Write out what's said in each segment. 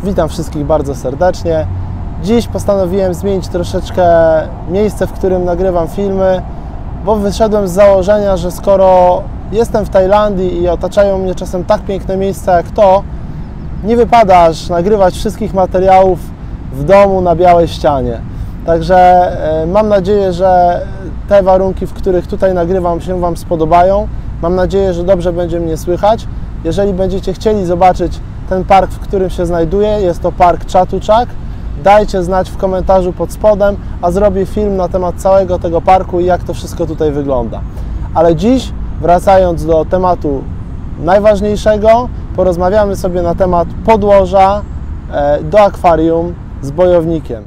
Witam wszystkich bardzo serdecznie. Dziś postanowiłem zmienić troszeczkę miejsce, w którym nagrywam filmy, bo wyszedłem z założenia, że skoro jestem w Tajlandii i otaczają mnie czasem tak piękne miejsca jak to, nie wypada aż nagrywać wszystkich materiałów w domu na białej ścianie. Także mam nadzieję, że te warunki, w których tutaj nagrywam, się Wam spodobają. Mam nadzieję, że dobrze będzie mnie słychać. Jeżeli będziecie chcieli zobaczyć ten park, w którym się znajduję, jest to park Chatuchak, dajcie znać w komentarzu pod spodem, a zrobię film na temat całego tego parku i jak to wszystko tutaj wygląda. Ale dziś, wracając do tematu najważniejszego, porozmawiamy sobie na temat podłoża do akwarium z bojownikiem.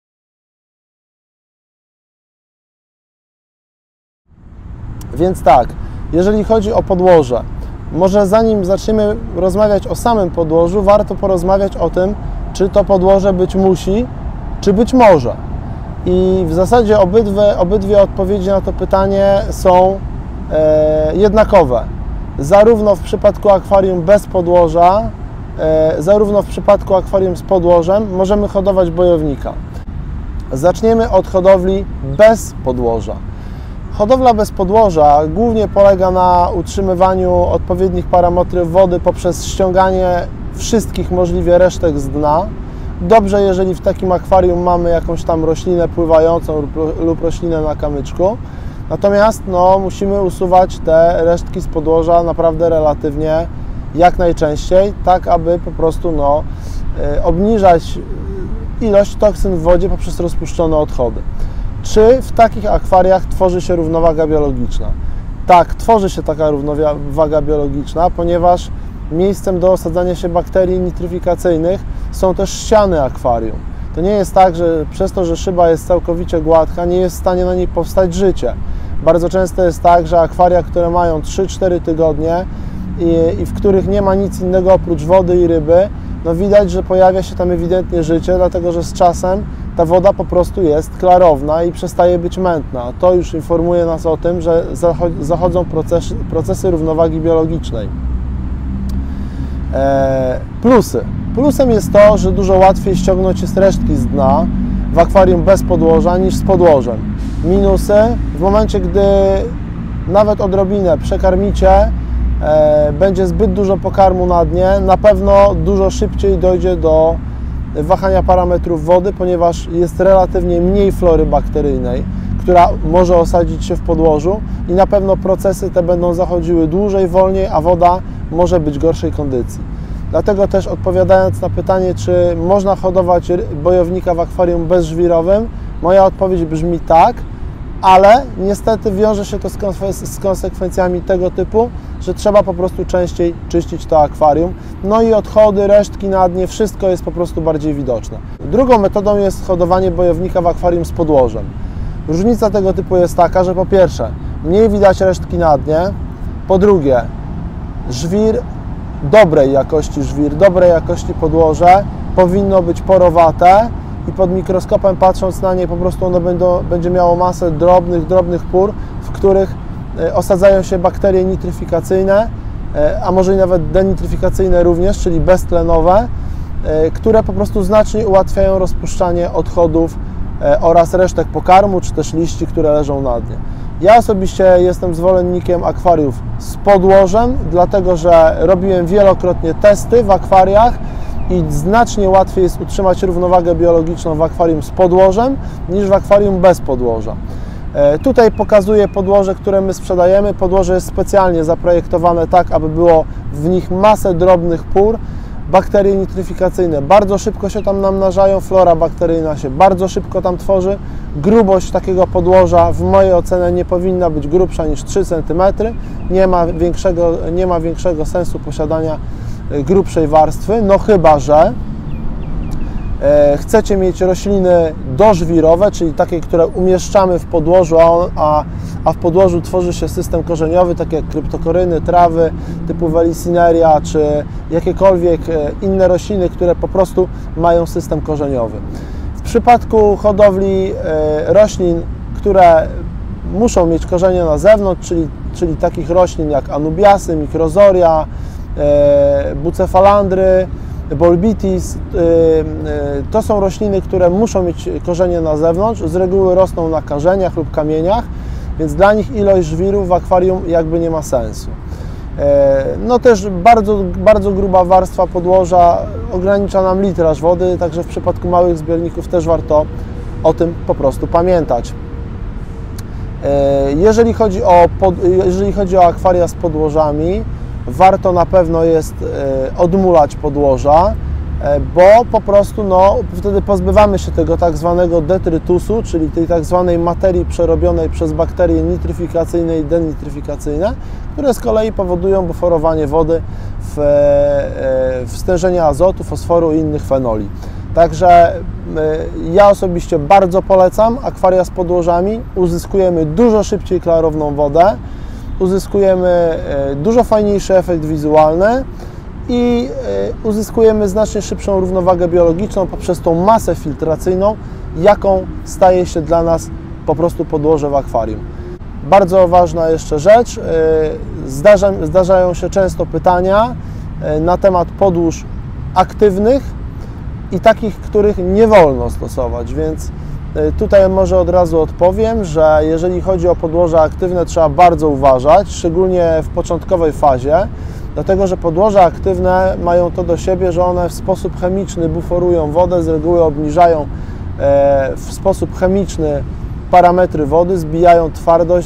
Więc tak, jeżeli chodzi o podłoże, może zanim zaczniemy rozmawiać o samym podłożu, warto porozmawiać o tym, czy to podłoże być musi, czy być może. I w zasadzie obydwie odpowiedzi na to pytanie są jednakowe. Zarówno w przypadku akwarium bez podłoża, zarówno w przypadku akwarium z podłożem możemy hodować bojownika. Zaczniemy od hodowli bez podłoża. Hodowla bez podłoża głównie polega na utrzymywaniu odpowiednich parametrów wody poprzez ściąganie wszystkich możliwie resztek z dna. Dobrze, jeżeli w takim akwarium mamy jakąś tam roślinę pływającą lub roślinę na kamyczku. Natomiast musimy usuwać te resztki z podłoża naprawdę relatywnie jak najczęściej, tak aby po prostu obniżać ilość toksyn w wodzie poprzez rozpuszczone odchody. Czy w takich akwariach tworzy się równowaga biologiczna? Tak, tworzy się taka równowaga biologiczna, ponieważ miejscem do osadzania się bakterii nitryfikacyjnych są też ściany akwarium. To nie jest tak, że przez to, że szyba jest całkowicie gładka, nie jest w stanie na niej powstać życie. Bardzo często jest tak, że akwaria, które mają 3-4 tygodnie i w których nie ma nic innego oprócz wody i ryby, widać, że pojawia się tam ewidentnie życie, dlatego że z czasem ta woda po prostu jest klarowna i przestaje być mętna. To już informuje nas o tym, że zachodzą procesy równowagi biologicznej. Plusy. Plusem jest to, że dużo łatwiej ściągnąć jest resztki z dna w akwarium bez podłoża niż z podłożem. Minusy. W momencie, gdy nawet odrobinę przekarmicie, będzie zbyt dużo pokarmu na dnie, na pewno dużo szybciej dojdzie do wahania parametrów wody, ponieważ jest relatywnie mniej flory bakteryjnej, która może osadzić się w podłożu i na pewno procesy te będą zachodziły dłużej, wolniej, a woda może być gorszej kondycji. Dlatego też odpowiadając na pytanie, czy można hodować bojownika w akwarium bezżwirowym, moja odpowiedź brzmi tak, ale niestety wiąże się to z konsekwencjami tego typu, że trzeba po prostu częściej czyścić to akwarium. I odchody, resztki na dnie, wszystko jest po prostu bardziej widoczne. Drugą metodą jest hodowanie bojownika w akwarium z podłożem. Różnica tego typu jest taka, że po pierwsze mniej widać resztki na dnie, po drugie dobrej jakości podłoże powinno być porowate i pod mikroskopem patrząc na nie po prostu ono będzie miało masę drobnych pór, w których osadzają się bakterie nitryfikacyjne, a może i nawet denitryfikacyjne również, czyli beztlenowe, które po prostu znacznie ułatwiają rozpuszczanie odchodów oraz resztek pokarmu, czy też liści, które leżą na dnie. Ja osobiście jestem zwolennikiem akwariów z podłożem, dlatego że robiłem wielokrotnie testy w akwariach i znacznie łatwiej jest utrzymać równowagę biologiczną w akwarium z podłożem niż w akwarium bez podłoża. Tutaj pokazuję podłoże, które my sprzedajemy. Podłoże jest specjalnie zaprojektowane tak, aby było w nich masę drobnych pór. Bakterie nitryfikacyjne bardzo szybko się tam namnażają, flora bakteryjna się bardzo szybko tam tworzy. Grubość takiego podłoża w mojej ocenie nie powinna być grubsza niż 3 cm. Nie ma większego sensu posiadania grubszej warstwy, chyba że chcecie mieć rośliny dożwirowe, czyli takie, które umieszczamy w podłożu, a w podłożu tworzy się system korzeniowy, takie jak kryptokoryny, trawy typu Welisineria, czy jakiekolwiek inne rośliny, które po prostu mają system korzeniowy. W przypadku hodowli roślin, które muszą mieć korzenie na zewnątrz, czyli takich roślin jak anubiasy, mikrozoria, bucefalandry, Bolbitis to są rośliny, które muszą mieć korzenie na zewnątrz, z reguły rosną na korzeniach lub kamieniach, więc dla nich ilość żwirów w akwarium jakby nie ma sensu. No też bardzo gruba warstwa podłoża ogranicza nam litraż wody, także w przypadku małych zbiorników też warto o tym po prostu pamiętać. Jeżeli chodzi o akwaria z podłożami, warto na pewno jest odmulać podłoża, bo po prostu wtedy pozbywamy się tego tak zwanego detrytusu, czyli tej tak zwanej materii przerobionej przez bakterie nitryfikacyjne i denitryfikacyjne, które z kolei powodują buforowanie wody, stężenie azotu, fosforu i innych fenoli. Także ja osobiście bardzo polecam akwaria z podłożami. Uzyskujemy dużo szybciej klarowną wodę, uzyskujemy dużo fajniejszy efekt wizualny i uzyskujemy znacznie szybszą równowagę biologiczną poprzez tą masę filtracyjną, jaką staje się dla nas po prostu podłoże w akwarium. Bardzo ważna jeszcze rzecz, zdarzają się często pytania na temat podłóż aktywnych i takich, których nie wolno stosować, więc tutaj może od razu odpowiem, że jeżeli chodzi o podłoża aktywne, trzeba bardzo uważać, szczególnie w początkowej fazie, dlatego że podłoża aktywne mają to do siebie, że one w sposób chemiczny buforują wodę, z reguły obniżają w sposób chemiczny parametry wody, zbijają twardość,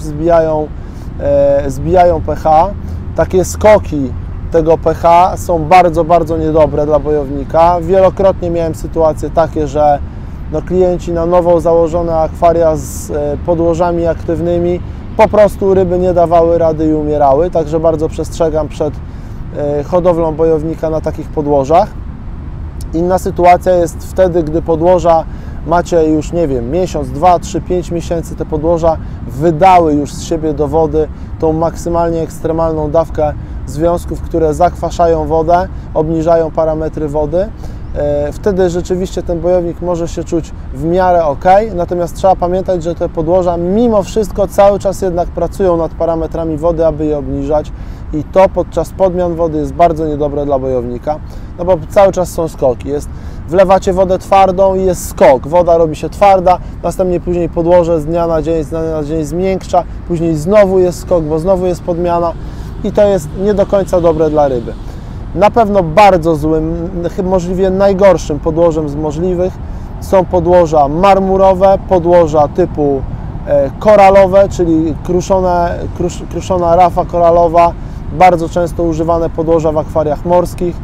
zbijają pH. Takie skoki tego pH są bardzo niedobre dla bojownika. Wielokrotnie miałem sytuacje takie, że klienci na nowo założone akwaria z podłożami aktywnymi, po prostu ryby nie dawały rady i umierały, także bardzo przestrzegam przed hodowlą bojownika na takich podłożach. Inna sytuacja jest wtedy, gdy podłoża macie już, nie wiem, miesiąc, 2, 3, 5 miesięcy, te podłoża wydały już z siebie do wody tą maksymalnie ekstremalną dawkę związków, które zakwaszają wodę, obniżają parametry wody. Wtedy rzeczywiście ten bojownik może się czuć w miarę ok, natomiast trzeba pamiętać, że te podłoża mimo wszystko cały czas jednak pracują nad parametrami wody, aby je obniżać i to podczas podmian wody jest bardzo niedobre dla bojownika, no bo cały czas są skoki. Wlewacie wodę twardą i jest skok, woda robi się twarda, następnie później podłoże z dnia na dzień zmiękcza, później znowu jest skok, bo znowu jest podmiana i to jest nie do końca dobre dla ryby. Na pewno bardzo złym, możliwie najgorszym podłożem z możliwych są podłoża marmurowe, podłoża typu koralowe, czyli kruszona rafa koralowa, bardzo często używane podłoża w akwariach morskich.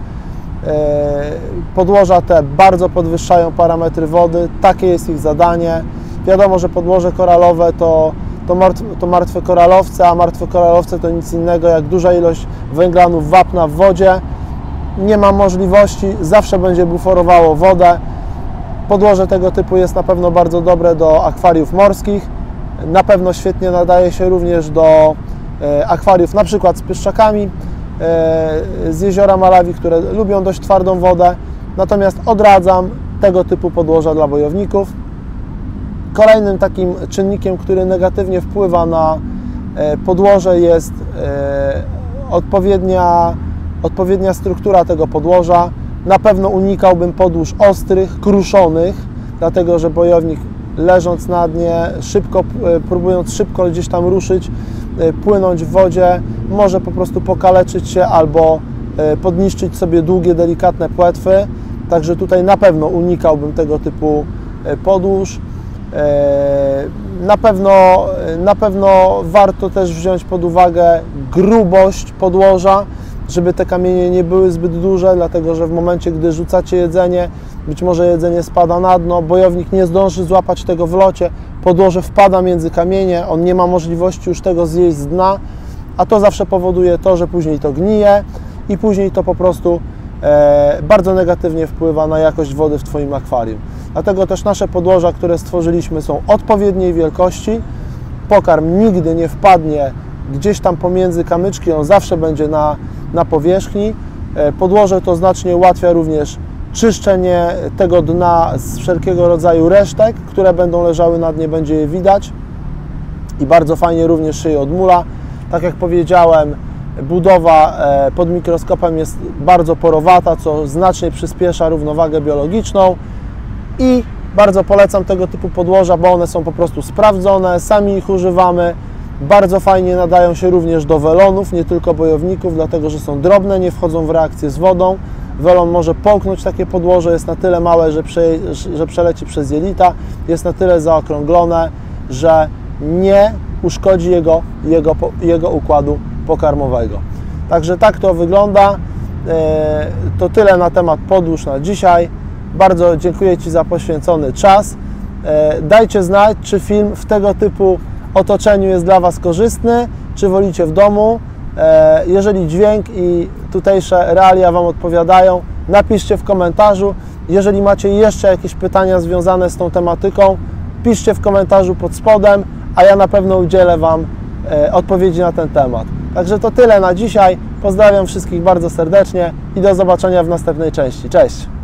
Podłoża te bardzo podwyższają parametry wody, takie jest ich zadanie. Wiadomo, że podłoże koralowe to martwe koralowce, a martwe koralowce to nic innego jak duża ilość węglanów wapna w wodzie. Nie ma możliwości, zawsze będzie buforowało wodę. Podłoże tego typu jest na pewno bardzo dobre do akwariów morskich. Na pewno świetnie nadaje się również do akwariów na przykład z pyszczakami z jeziora Malawi, które lubią dość twardą wodę. Natomiast odradzam tego typu podłoża dla bojowników. Kolejnym takim czynnikiem, który negatywnie wpływa na podłoże, jest odpowiednia struktura tego podłoża. Na pewno unikałbym podłóż ostrych, kruszonych, dlatego że bojownik leżąc na dnie, próbując szybko gdzieś tam ruszyć, płynąć w wodzie, może po prostu pokaleczyć się albo podniszczyć sobie długie, delikatne płetwy. Także tutaj na pewno unikałbym tego typu podłóż. Na pewno warto też wziąć pod uwagę grubość podłoża, żeby te kamienie nie były zbyt duże, dlatego że w momencie, gdy rzucacie jedzenie, być może jedzenie spada na dno, bojownik nie zdąży złapać tego w locie, podłoże wpada między kamienie, on nie ma możliwości już tego zjeść z dna, a to zawsze powoduje to, że później to gnije i później to po prostu bardzo negatywnie wpływa na jakość wody w Twoim akwarium. Dlatego też nasze podłoża, które stworzyliśmy, są odpowiedniej wielkości. Pokarm nigdy nie wpadnie gdzieś tam pomiędzy kamyczki, on zawsze będzie na powierzchni. Podłoże to znacznie ułatwia również czyszczenie tego dna z wszelkiego rodzaju resztek, które będą leżały na dnie, będzie je widać i bardzo fajnie również się je odmula. Tak jak powiedziałem, budowa pod mikroskopem jest bardzo porowata, co znacznie przyspiesza równowagę biologiczną i bardzo polecam tego typu podłoża, bo one są po prostu sprawdzone, sami ich używamy, bardzo fajnie nadają się również do welonów, nie tylko bojowników, dlatego że są drobne, nie wchodzą w reakcję z wodą. Welon może połknąć takie podłoże, jest na tyle małe, że przeleci przez jelita, jest na tyle zaokrąglone, że nie uszkodzi jego układu pokarmowego. Także tak to wygląda. To tyle na temat podłóż na dzisiaj. Bardzo dziękuję Ci za poświęcony czas. Dajcie znać, czy film w tego typu otoczeniu jest dla Was korzystny, czy wolicie w domu. Jeżeli dźwięk i tutejsze realia Wam odpowiadają, napiszcie w komentarzu. Jeżeli macie jeszcze jakieś pytania związane z tą tematyką, piszcie w komentarzu pod spodem, a ja na pewno udzielę Wam odpowiedzi na ten temat. Także to tyle na dzisiaj. Pozdrawiam wszystkich bardzo serdecznie i do zobaczenia w następnej części. Cześć!